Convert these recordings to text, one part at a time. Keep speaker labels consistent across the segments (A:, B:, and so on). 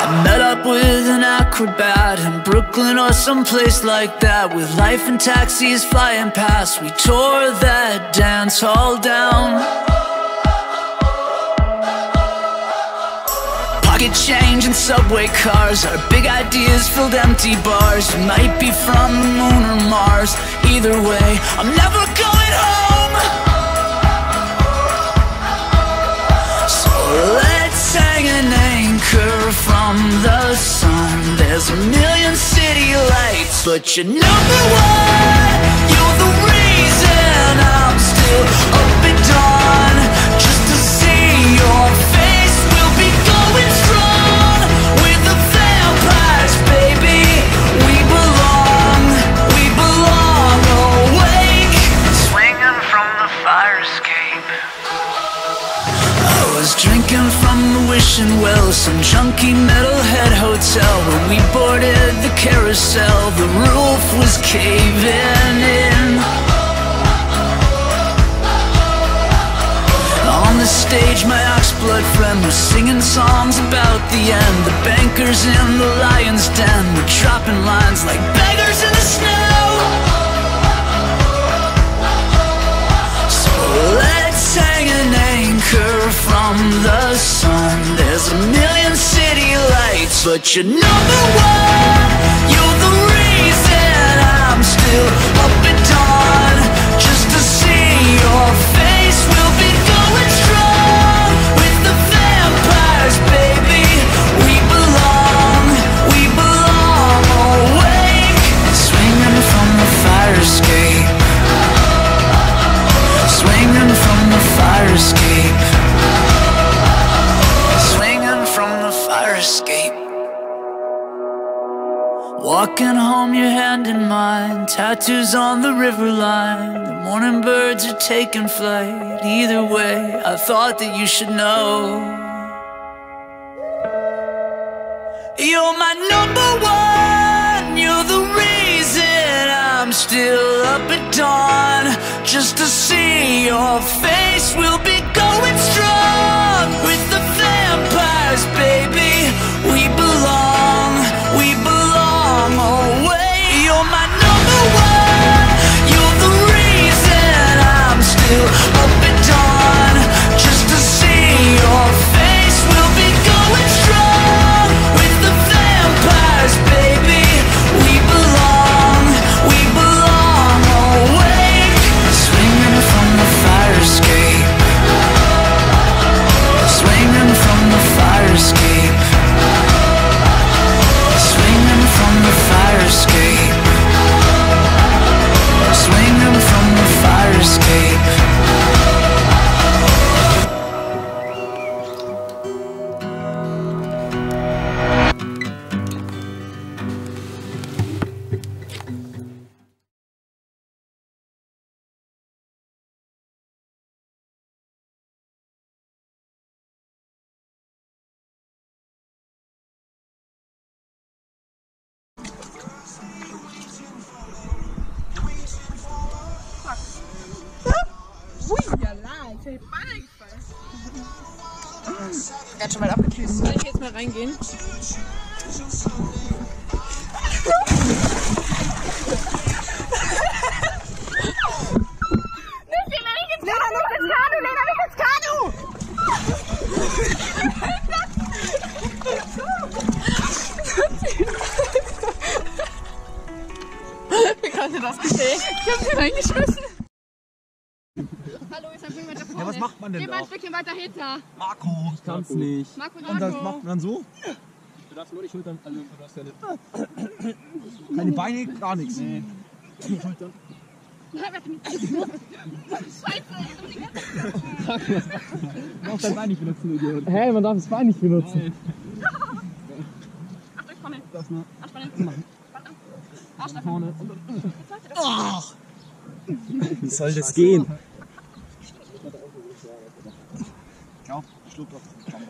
A: Met up with an acrobat in Brooklyn or someplace like that, with life and taxis flying past. We tore that dance hall down. Pocket change and subway cars, our big ideas filled empty bars. You might be from the moon or Mars, either way, I'm never going home. So let's hang an anchor from the sun. There's a million city lights, but you're number one. You're the reason I'm still up at dawn, just to see your face. We'll be going strong with the vampires, baby. We belong awake, swinging from the fire escape. I was drinking from the wishing well, some junky metalhead hotel. When we boarded the carousel, the roof was caving in. On the stage, my oxblood friend was singing songs about the end. The bankers in the lion's den were dropping lines like beggars in the snow. So let's hang an anchor from the sun. There's a million city lights, but you're number one. You're the reason I'm still up at dawn, just to see your face. We'll be going strong with the vampires, baby. We belong awake, swinging from the fire escape, swinging from the fire escape, swinging from the fire escape. Walking home, your hand in mine, tattoos on the river line. The morning birds are taking flight. Either way, I thought that you should know. You're my number one. You're the reason I'm still up at dawn, just to see your face. We'll be going strong with the vampires, baby. We belong away. You're my number one. You're the reason I'm still up at dawn, just to see your face. We'll be going strong with the vampires, baby. We belong awake, swinging from the fire escape, swinging from the fire escape, swinging from the fire escape, swinging from the fire escape.
B: Ganz schon mal abgetüst. Soll ich jetzt mal reingehen? Nimm sie mal nicht ins Kanu! Lena, nicht ins Kanu! Wie konnte das geschehen? Ich hab sie reingeschmissen. Hallo, jetzt bringen wir da vorne.
C: Ja, was macht man denn
B: Geh
C: da?
B: mal ein Stückchen weiter hinter.
C: Marco, ich kann's nicht.
B: Marco,
C: Und das macht man so?
D: Du darfst nur die Schultern, also du darfst ja nicht.
C: Keine Beine, gar nichts. Nee.
D: Schultern.
B: Scheiße,
D: Du darfst dein Bein nicht benutzen, Idiot.
C: Hä, man darf das Bein nicht benutzen.
B: Achtung, ich komme.
D: Das mal.
B: Anspannen. Arsch nach
D: Vorne.
C: Ach! Wie soll das gehen? Ich glaube, schluckt auf die Kamera.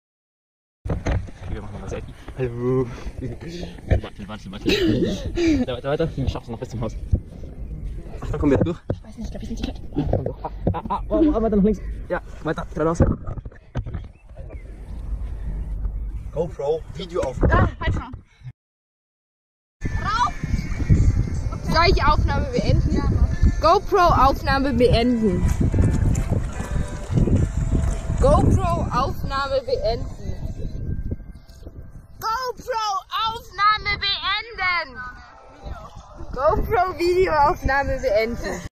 D: Wir machen mal Selfie. Hallo. Warte. Weiter. Ich schaff's noch bis zum Haus. Ach, dann kommen wir durch.
B: Ich weiß nicht, ich glaube, ich bin sicher.
D: Komm durch. Weiter nach links. Ja, weiter. Geradeaus.
C: GoPro, Videoaufnahme.
B: Halt schon.
E: Soll ich Aufnahme beenden? Ja, GoPro-Aufnahme beenden. GoPro-Aufnahme beenden. GoPro-Aufnahme beenden. GoPro-Videoaufnahme beenden.